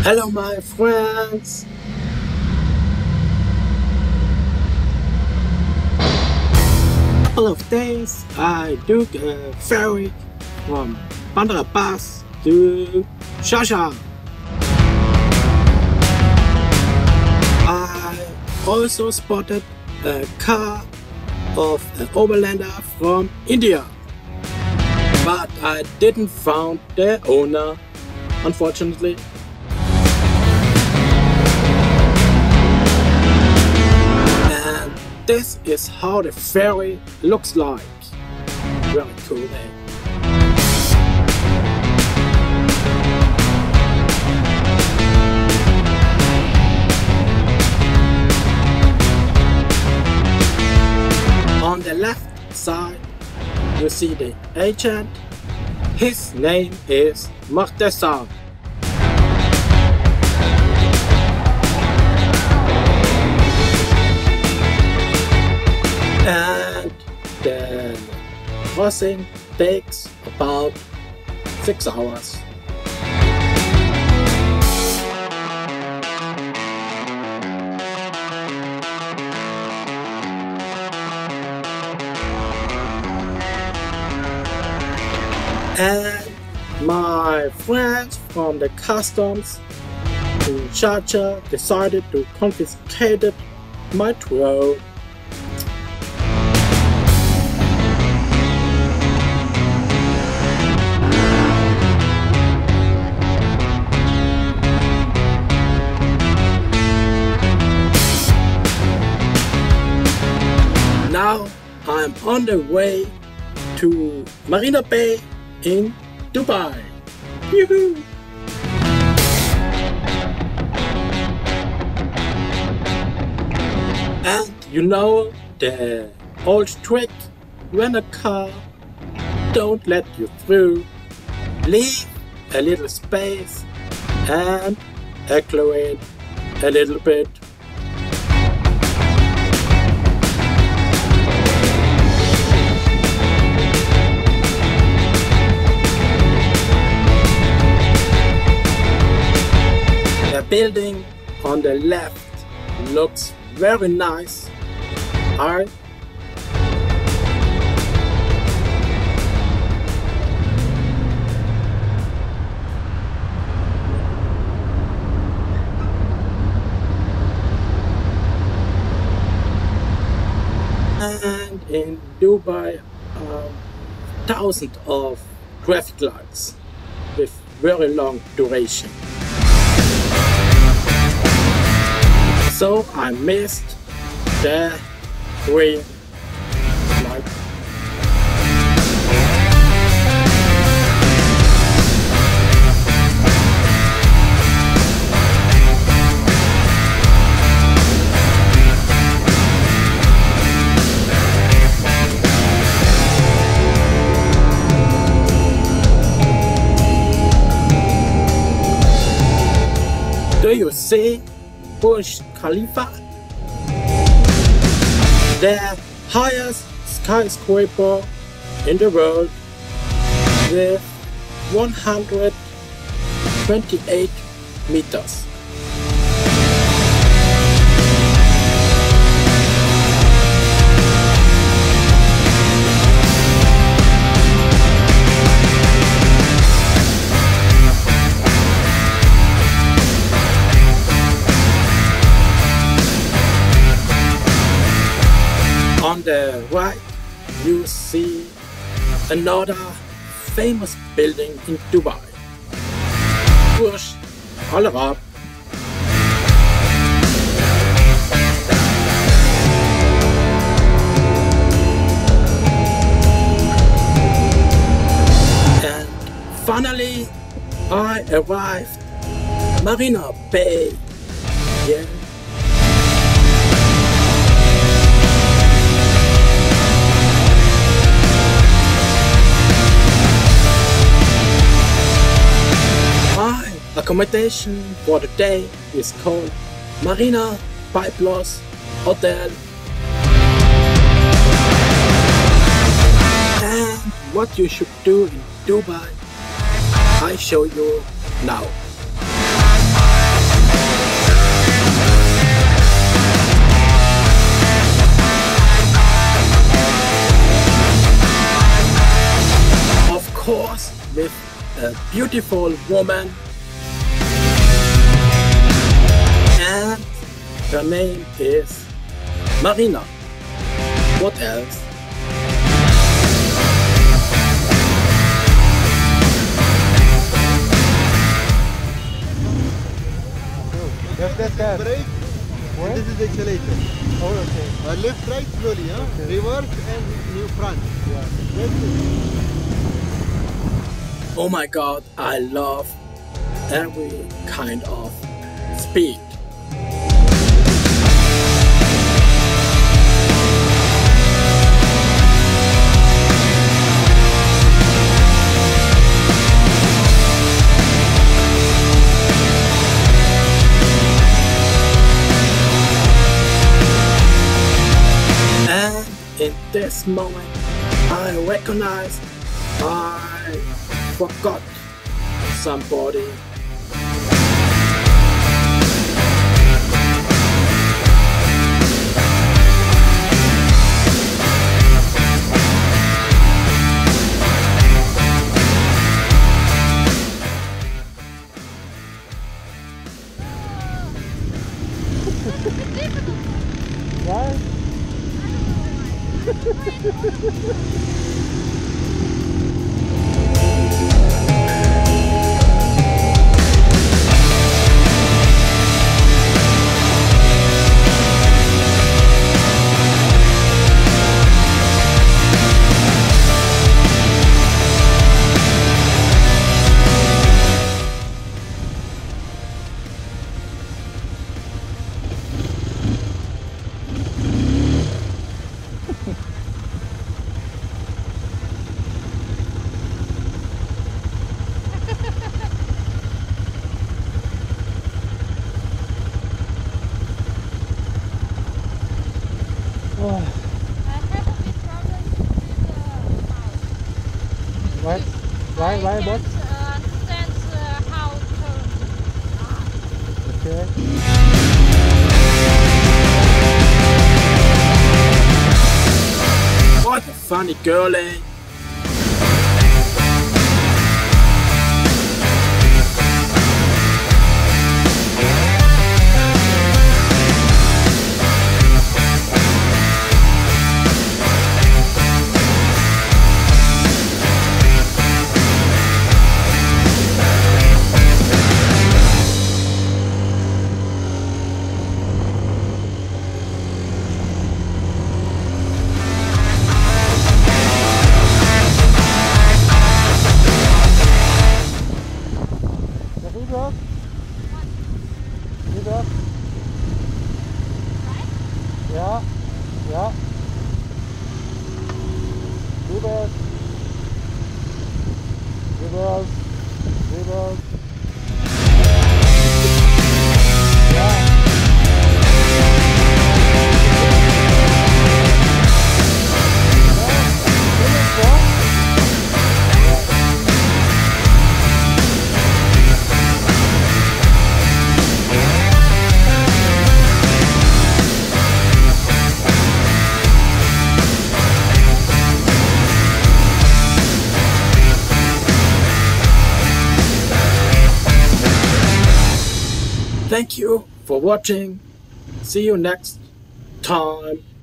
Hello my friends! Couple of days I took a ferry from Bandar Abbas to Sharjah. I also spotted a car of an overlander from India, but I didn't find the owner, unfortunately. And this is how the ferry looks like. Very cool, eh? On the left side, you see the agent. His name is Martesa. And the crossing takes about 6 hours. And my friends from the customs in Sharjah decided to confiscate my throat. Now I'm on the way to Marina Bay in Dubai. Yoo-hoo! And you know the old trick, when a car don't let you through, leave a little space and accelerate a little bit. The building on the left looks very nice. Alright. And in Dubai, thousands of traffic lights with very long duration. So I missed the green light. Do you see Burj Khalifa? The highest skyscraper in the world with 128 meters. On the right, you see another famous building in Dubai, Burj Al Arab. And finally, I arrived Marina Bay. Yeah. Accommodation for the day is called Marina Bay Plus Hotel. And what you should do in Dubai, I show you now. beautiful woman, and her name is Marina. What else? That's that. Brake. What? And this is the accelerator. Oh, okay. Left, right, slowly, huh? Okay. Reverse and new front. Yeah. That's it. Oh my god, I love every kind of speed. And in this moment, I recognize I forgot somebody. Why? Oh, I have a bit problems with the mouse. why? Why? Why, I boss? can't understand how to turn. Okay. What a funny girlie. Rüber. Rüber. Ja. Ja. Rüber. Rüber. Rüber. Ja. Thank you for watching. See you next time.